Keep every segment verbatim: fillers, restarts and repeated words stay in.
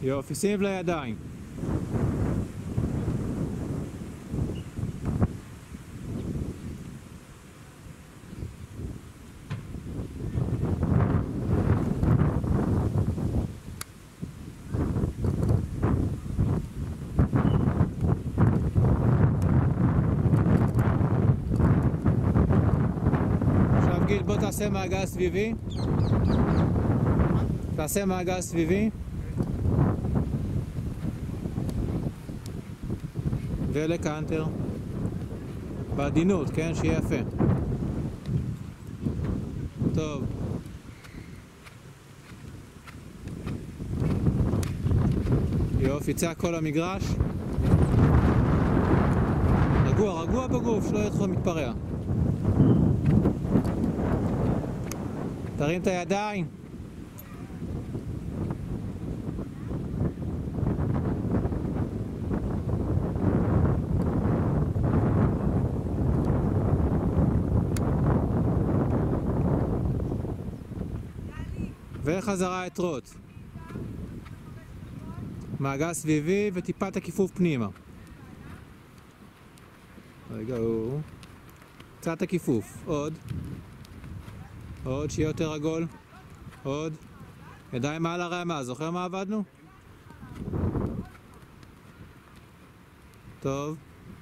יופי, שים לידיים. עכשיו גיל, בוא תעשה מעגל סביבי. תעשה מעגל סביבי. ולקאנטר. בעדינות, כן? שיהיה יפה. טוב. יופי, צא כל המגרש. רגוע, רגוע בגוף, שלא יהיה לך מתפרע. תרים את הידיים. וחזרה אתרות. מעגל סביבי וטיפת הכיפוף פנימה. רגע, הוא. קצת הכיפוף. עוד. עוד, שיהיה יותר עגול. עוד. ידיים מעל הרמה. זוכר מה עבדנו? טוב.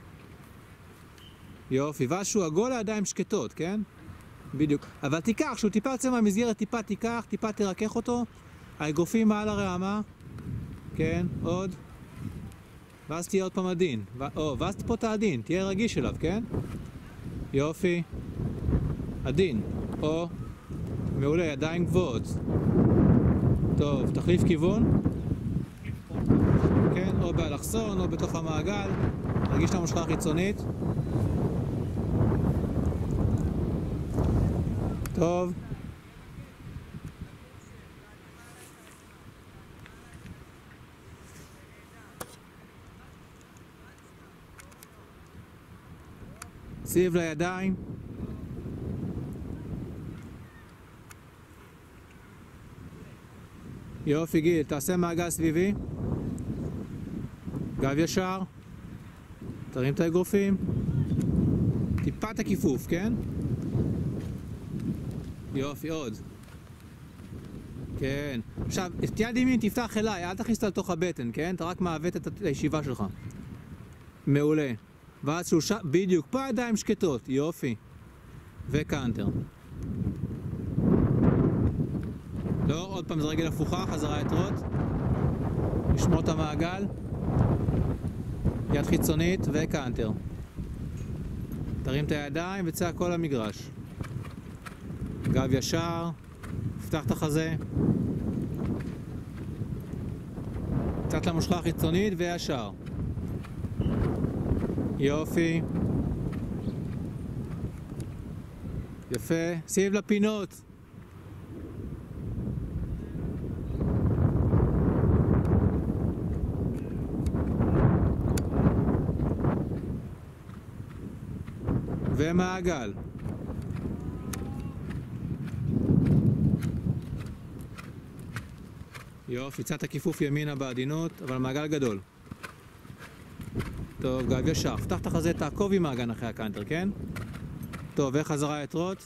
יופי. ואז שהוא עגול לידיים שקטות, כן? בדיוק. אבל תיקח, שהוא טיפה יוצא מהמסגרת, טיפה תיקח, טיפה תרכך אותו. האגרופים מעל הרעמה. כן, עוד. ואז תהיה עוד פעם עדין. ו... או, ואז פה אתה עדין, תהיה רגיש אליו, כן? יופי. עדין. או. מעולה, ידיים גבוהות. טוב, תחליף כיוון. כן, או באלכסון, או בתוך המעגל. רגיש את המושכה החיצונית. טוב. סיב לידיים. יופי גיל, תעשה מעגל סביבי. גב ישר. תרים את האגרופים. טיפת הכיפוף, כן? יופי, עוד. כן. עכשיו, את יד ימין תפתח אליי, אל תכניס אותה לתוך הבטן, כן? אתה רק מעוות את הישיבה שלך. מעולה. ואז שהוא שם, בדיוק, פה הידיים שקטות, יופי. וקאנטר. לא, עוד פעם זה רגל הפוכה, חזרה אתרות. לשמור את המעגל. יד חיצונית וקאנטר. תרים את הידיים וצא כל המגרש. גב ישר, פתח את החזה. קצת למושכה החיצונית וישר. יופי. יפה. שים לפינות. ומעגל. יופי, קצת הכיפוף ימינה בעדינות, אבל מעגל גדול. טוב, גב ישר. פתח את החזה, תעקוב עם האגן אחרי הקאנטר, כן? טוב, וחזרה אתרות.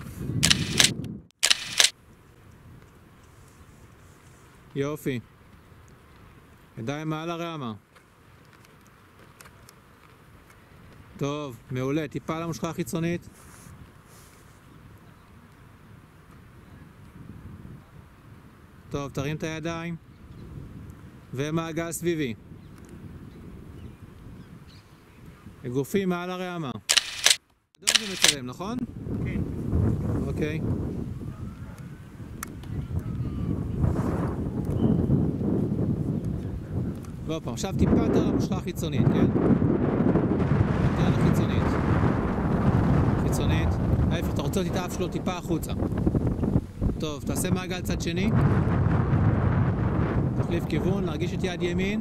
יופי. ידיים מעל הרעמה. טוב, מעולה. טיפה למושכה החיצונית. טוב, תרים את הידיים. ומעגל סביבי. אגרופים מעל הרעמה. אדום זה מצלם, נכון? כן. אוקיי. ועוד פעם, עכשיו טיפה יותר למושכה החיצונית, כן? יותר לחיצונית. חיצונית. ההפך, אתה רוצה את האף שלו טיפה החוצה. טוב, תעשה מעגל צד שני. תחליף כיוון, להרגיש את יד ימין.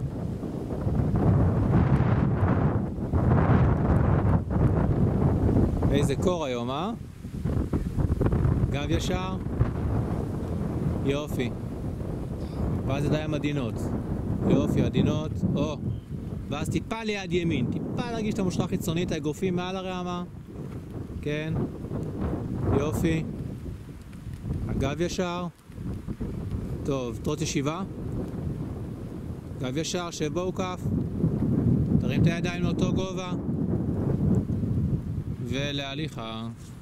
איזה קור היום, אה? גב ישר. יופי. ואז ידיים עדינות. יופי, עדינות. או. ואז טיפה ליד ימין. טיפה להרגיש את המושכה החיצונית, האגרופים מעל הרעמה. כן. יופי. הגב ישר. טוב, תרות ישיבה. גב ישר, שב בו כף. תרים את הידיים לאותו גובה. ולהליכה.